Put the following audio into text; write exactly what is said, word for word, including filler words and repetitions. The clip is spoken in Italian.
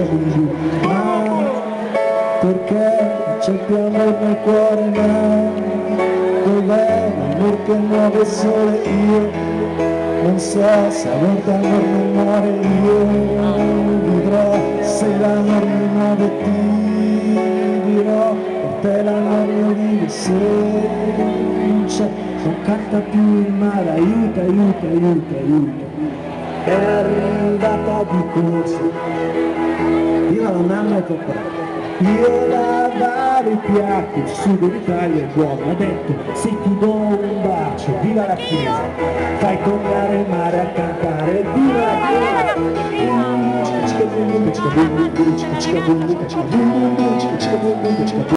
ma perché c'è più amore nel cuore, ma dov'è l'amor che muove il sole? Io non so se amor d'amor non muore, io vivrò se l'amor mi muove, ti dirò per te l'amor mio vive, se non c'è non canta più il mare, aiuta, aiuta, aiuta, aiuta. È arrivata di corsa, viva la mamma e papà. Io lavare i piatti, il sugo d'Italia è buono, ha detto se ti do un bacio, viva la chiesa, fai tornare il mare a cantare, viva la chiesa.